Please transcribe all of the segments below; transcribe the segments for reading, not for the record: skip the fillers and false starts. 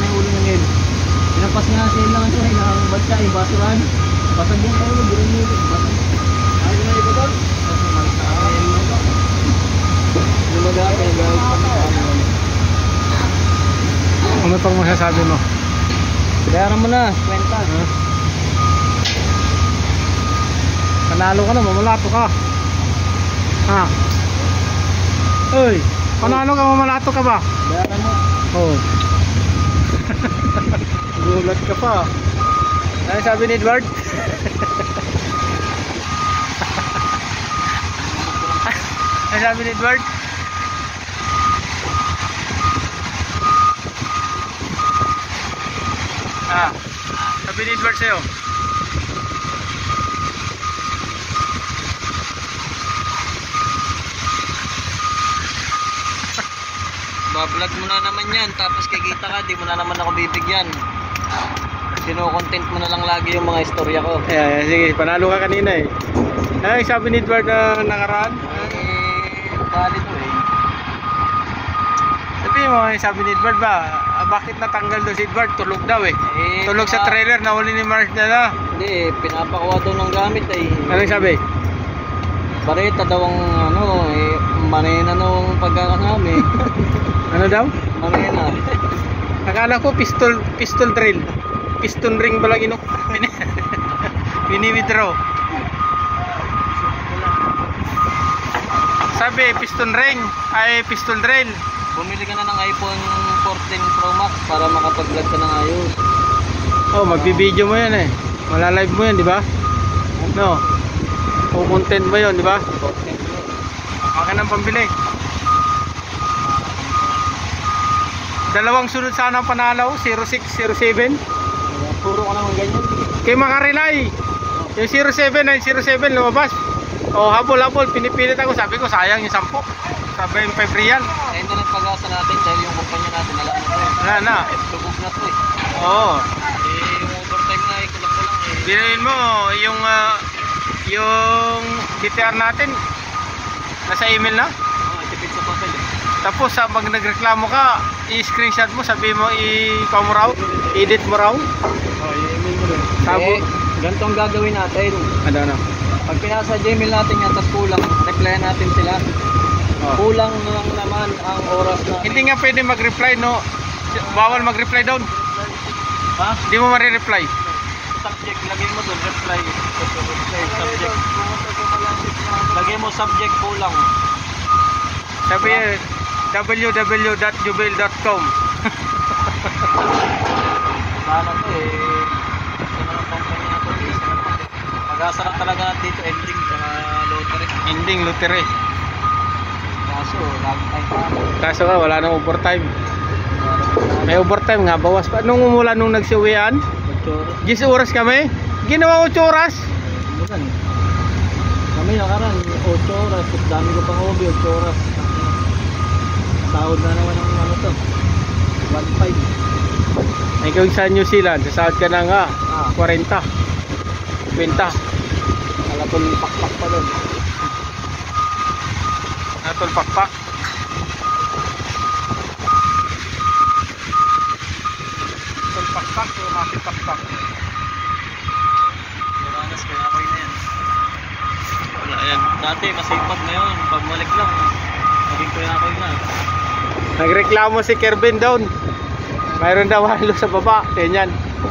na yung ulo ng Nel. Pinampas nga sa ilang ano, ilang bansa, yung basuran. Basag yung ulo, burin nyo. Basag. Ay, na iba doon? Kasi malta. Lumagat, ay gawin pa na. Ano pang masasabi mo? Bayaran mo na, kwenta. Panalo ka na, mamalato ka. Ha? Uy, panalo ka, mamalato ka ba? Bayaran mo. Oo. Gulat ka pa. Ano sabi ni Edward? Ano sabi ni Edward? Ah, sabi ni Edward sa'yo. Bablog mo na naman yan, tapos kikita ka, di mo na naman ako bibigyan. Sino-content mo na lang lagi yung mga istorya ko. Sige, panalo ka kanina eh. Ay, sabi ni Edward na nakaraan. Bali to eh. Sabi mo, sabi ni Edward ba, bakit natanggal daw si Edward? Tulog daw eh. Tulog sa trailer, nahuli ni Mars na na. Hindi, pinapakuha daw ng gamit eh. Anong sabi? Bareta daw ang ano eh, manena daw ang pagkakasami. Ano daw? Manena. Akala ko pistol drill. Piston ring pala ginok. Bini-withdraw. Sabi piston ring ay pistol drill. Bumili ka na ng iPhone 14 Pro Max para makapag-vlog ka ng ayos. Oh, magbi-video mo yan eh. Malalive mo yan, di ba? No. O content mo yun, di ba? Akin ang pambili. Dalawang sunod sana ang panalo, 06, 07. Puro ka naman ganyan. Kay makarelay. Yung 07 ay 07 lumabas. O habol-habol, pinipilit ako. Sabi ko sayang yung 10. Sabi yung 5 real. Eh, hindi lang pag-asa natin dahil yung kumpanya natin alam na to. Wala na. Lubog na to eh. Oo. Eh, yung overtime na eh, kulang-kulang eh. Binuin mo yung DTR natin nasa email na. Tipid sa papel eh. Tapos pag nagreklamo ka, i-screenshot mo, sabi mo ikaw mo raw, edit mo raw. I-email mo rin. Sabo. Ganito ang gagawin natin. Ano? Pag pinasa Gmail natin yan, tapos kulang, replyan natin sila. Oh. Kulang lang naman ang oras na. Hindi nga pwede mag-reply, no? Bawal mag-reply doon. Ha? Hindi mo ma-reply. Subject, lagay mo doon, reply. Subject. Lagay mo subject, kulang. Sabi www.jubil.com. Sana to eh. Ito na lang company na to. Mag-asa lang talaga dito, ending saka lottery. Ending lottery. Kaso, lagi tayo pa. Kaso nga wala nang overtime. May overtime nga, bawas pa. Nung umulan nung nagsiuwian, 10 oras kami. Ginawa 8 oras. Bukan. Kami nakaraan, 8 oras. Tapos dami ko pang hobby, 8 oras. Sahod na naman ang ano to. 1.5. Ikaw sa New Zealand, sasahod ka na nga. 40. 20. Kalapon pakpak pa doon. Natol pakpak. Natol pakpak o mati pakpak. Muranas kaya ako na yan. Wala yan. Dati masipag na yun. Pagmalik lang. Naging kaya ako na. Nagreklamo si Kervin doon. Mayroon daw halo sa baba. Ganyan.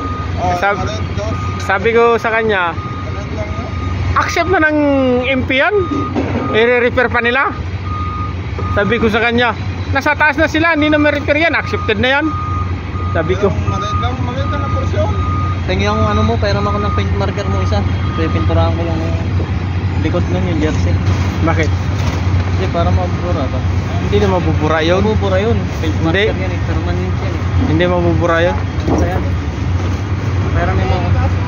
Sabi ko sa kanya, accept na ng MP yan. I-repair pa nila. Sabi ko sa kanya, nasa taas na sila, hindi na ma-repair yan. Accepted na yan. Sabi ko, Maliit na porsyon. Tingin yung ano mo, pera mo ako ng paint marker mo isa. Pipinturahan ko yung likod nun yung jersey. bakit? Hindi, para mabubura ba? Hindi na mabubura yun. Mabubura yun. Paint marker Hindi. yan eh. Permanent yan eh. Hindi mabubura yun. Isa yan eh. Pera mo yung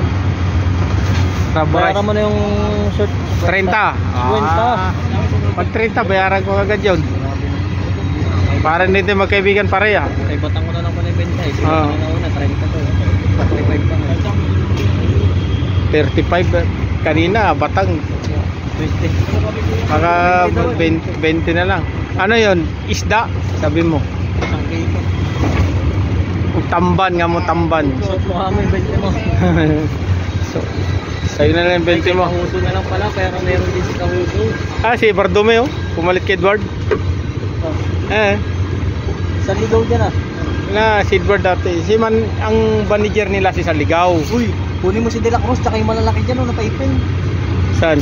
bayaran mo na yung shirt. 30. Pag 30, bayaran ko agad yun. Para hindi tayo magkaibigan pareha. Ay, batang ko na lang pala yung benta eh. Sige Oo. na una, 30 to. 35 pa nga. 35. Kanina, batang. 20. Baka 20 na lang. Ano yun? Isda? Sabi mo. Isang kilo. Tamban nga mo, tamban. Suot mo kami, 20 mo. So, sa'yo na lang yung 20 mo. Kahuso na lang pala, pero meron din si Kahuso. Ah, si Bardomeo. Pumalit kay Edward. Oh. Sa ligaw dyan ah. Na, si Edward dati. Si man, ang manager nila si Saligaw. Uy, kunin mo si De La Cruz, tsaka yung malalaki dyan, oh, napaipin. Saan?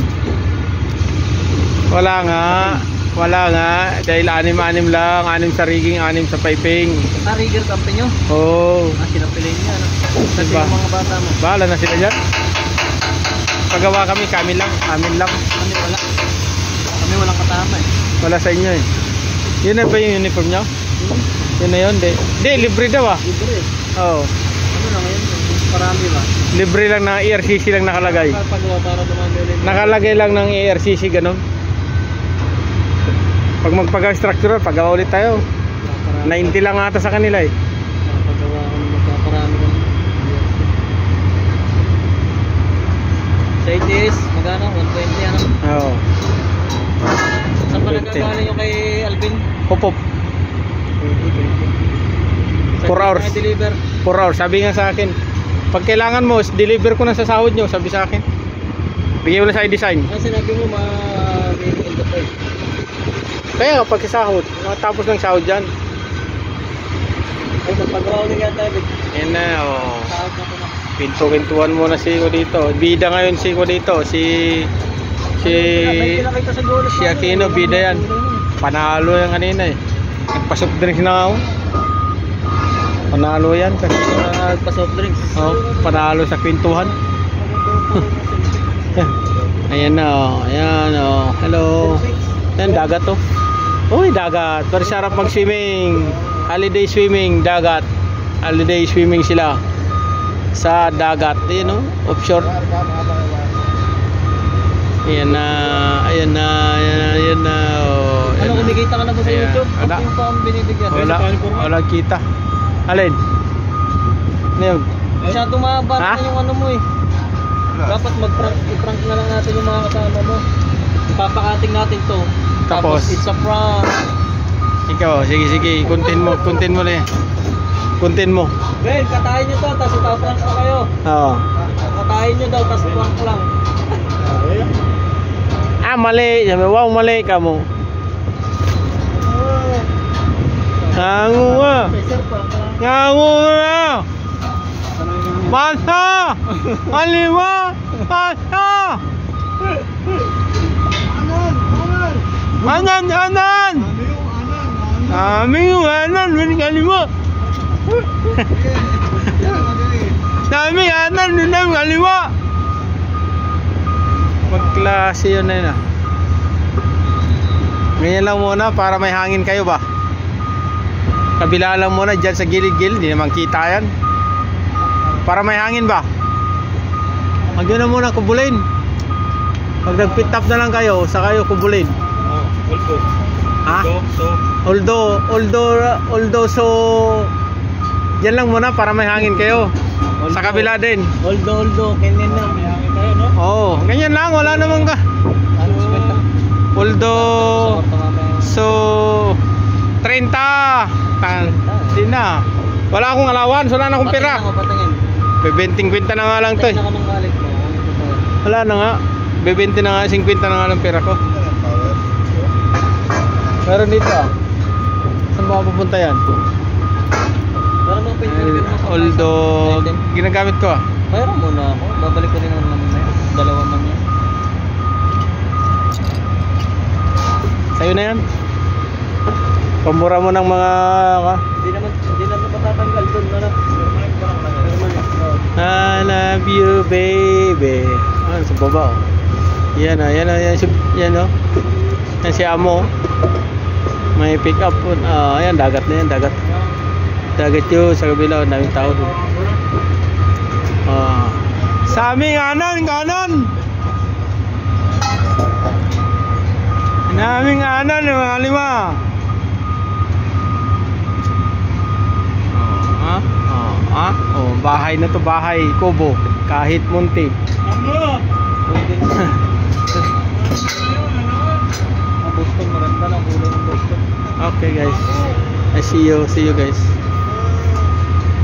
Wala nga. Wala nga. Dahil 6 lang. 6 sa rigging, 6 sa piping. Ah, rigger company nyo? Oo. Ah, sinapilay niya, ano? Kasi Diba? yung mga bata mo. Bahala na sila dyan. Pagawa kami, kami lang. Amin lang. Kami wala. Kami walang katama eh. Wala sa inyo eh. Yun na ba yung uniform nyo? Yun na yun. Di, libre daw ah. Libre eh. Oo. Ano lang ngayon? Parami ba? Libre lang na ERCC lang nakalagay. Pagawa para dumami. Nakalagay lang ng ERCC ganun. Pag magpagawa structural, pagawa ulit tayo. 90 lang ata sa kanila eh. Pagawa ko ng magpaparami ka. Sa ATS, magkano? 120 ano? Oo. Saan pa 120. nagkagaling yung kay Alvin? Hop. 4 hours. Deliver. 4 hours. Sabi nga sa akin, pag kailangan mo, deliver ko na sa sahod nyo. Sabi sa akin. Bigyan mo na sa i-design. Ah, sinabi mo ma-end the price. Kaya kapag sahod, matapos ng sahod dyan. Ay, nagpagawa ko nga David. Yan na, oh. Sahod na ko na. Pinto-kintuan muna si ko dito. Bida ngayon si ko dito. Si Aquino, bida yan. Panalo yan kanina eh. Nagpa-soft drinks na ako. Panalo yan kasi Nagpa-soft drinks. oh, panalo sa kwentuhan. Ayan na oh. Ayan oh. Hello. Yan dagat to. Uy, dagat. Pero sarap mag-swimming. Holiday swimming, dagat. Holiday swimming sila sa dagat. Ayan oh, offshore. Ayan na. Ayan na. Ayan na. Oh, Ano, kumikita ka na ba sa Ayan. YouTube? Wala. Yung pa ang binibigyan? Wala kita. Alin? Ano yun? Masyado mahaba Ha? na yung ano mo eh. Dapat i-prank na lang natin yung mga kasama mo. Ipapakating natin to. Tapos? It's a prank. Ikaw, sige, content mo na yan. Content mo. Ben, katayin nyo to, tapos ipaprank na kayo. Oo. Katayin nyo daw, tapos prank lang. Ah, mali. Sabi, wow, mali ka mo. Ngango nga. Ngango nga. Basta! Aliwa! Basta! Anan! Kami yung anan! Mani kaliwa! Kami anan! Nunang kaliwa! Magklase yun na yun ah. Ganyan lang muna para may hangin kayo ba? Kabila lang muna dyan sa gilid-gilid. Hindi naman kita yan. Para may hangin ba? Huwag yun na muna kubulin. Pag nag-pit up na lang kayo, sa kayo kubulin. Ha? Although so yan lang muna para may hangin kayo. Sa kabila din. Oldo, ganyan na. May hangin kayo, no? Oo, ganyan lang, wala naman ka. Although so 30. Hindi na. Wala akong allowance, wala na akong pera. Bebenting kwenta na nga lang to eh. Wala na nga. Bebente na nga, 50 na nga lang pera ko. Meron dito ah. Saan ba pupunta yan? Although ginagamit ko ah. Mayroon muna ako. Babalik ko rin naman na yun. Dalawa man yan. Sa'yo na yan. Pamura mo ng mga Hindi naman matatanggal doon na lang. I love you baby. Ah, sa baba oh. Yan oh, yan oh. Yan si Amo. May pick up po. Ayan, dagat na yan, dagat. Dagat yun, sa kabila, daming tao doon. Sa aming kanan! Naming anan, mga lima. Bahay na to, bahay, kubo. Kahit munti. Boston, maganda lang kulay ng Boston. Okay guys, I see you guys.